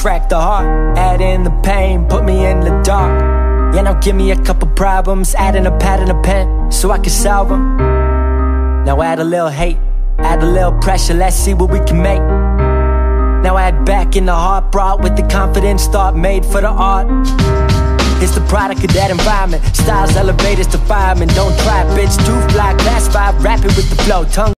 crack the heart. Add in the pain, put me in the dark. Yeah, now give me a couple problems, add in a pad and a pen, so I can solve them. Now add a little hate, add a little pressure, let's see what we can make. Now add back in the heart brought with the confidence thought made for the art. It's the product of that environment. Styles elevators to firemen. Don't try, bitch, too fly. Class 5, rapping with the flow. Tongue